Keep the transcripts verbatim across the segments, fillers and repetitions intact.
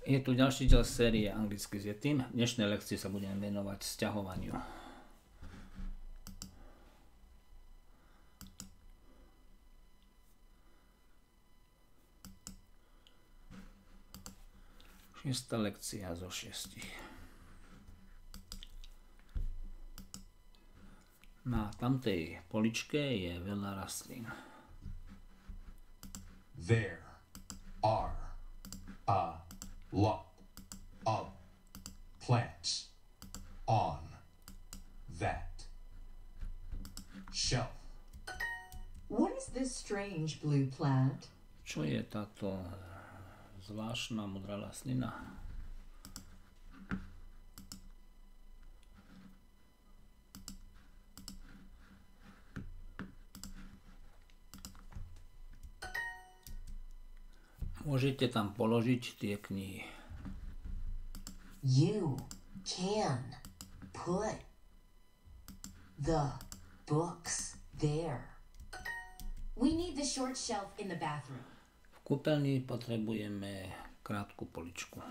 Je tu ďalší diel série Anglicky s Yetim. V dnešnej lekcii sa budeme venovať sťahovaniu. Šiesta lekcia zo šiestich. Na tamtej poličke je veľa rastlín. There are a lot of plants on that shelf. What is this strange blue plant? Čo je táto zvláštna modrá rastlina? Môžete tam položiť tie knihy. You can put the books there. We need the short shelf in the bathroom. V kúpeľni potrebujeme krátku poličku.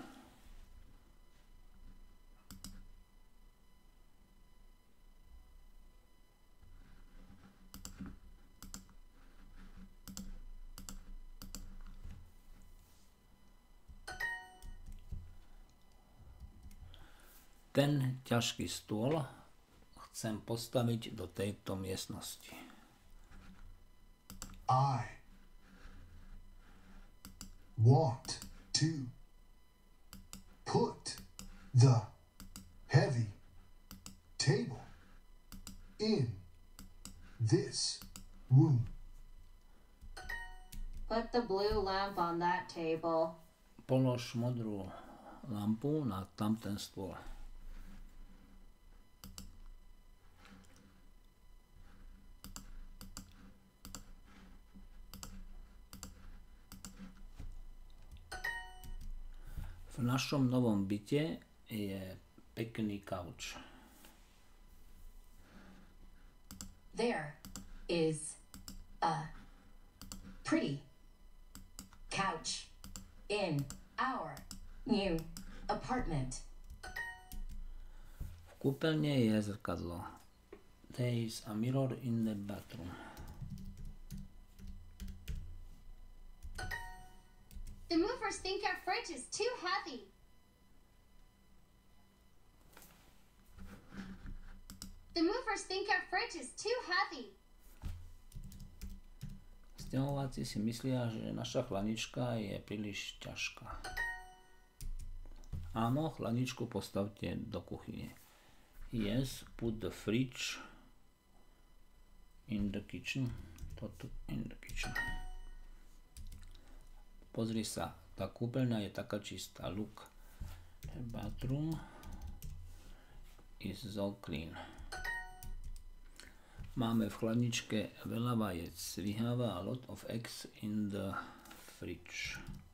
Ten ťažký stôl chcem postaviť do tejto miestnosti. I want to put the heavy table in this room. Put the blue lamp on that table. Polož modrú lampu na tamten stôl. V našom novom byte je pekný kauč. There is a pretty couch in our new apartment. V kúpeľne je zrkadlo. There is a mirror in the bathroom. The movers think our fridge is too heavy. The movers think our fridge is too heavy. Sťahováci si myslia, že naša chladnička je príliš ťažká. Áno, chladničku postavte do kuchyne. Yes, put the fridge in the kitchen. Toto in the kitchen. Pozri sa, tá kúpeľňa je taká čistá. Look, the bathroom is so clean. Máme v chladničke veľa vajec. We have a lot of eggs in the fridge.